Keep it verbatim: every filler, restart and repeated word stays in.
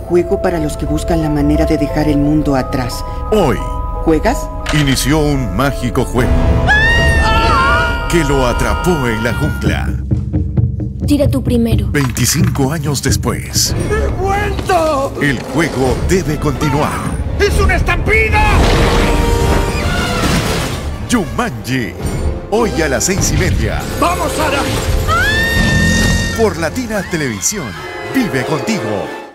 Juego para los que buscan la manera de dejar el mundo atrás. Hoy ¿Juegas? inició un mágico juego que lo atrapó en la jungla. Tira tú primero. veinticinco años después, ¡He vuelto! el juego debe continuar. ¡Es una estampida! Jumanji, hoy a las seis y media. ¡Vamos, Sara! Por Latina Televisión, vive contigo.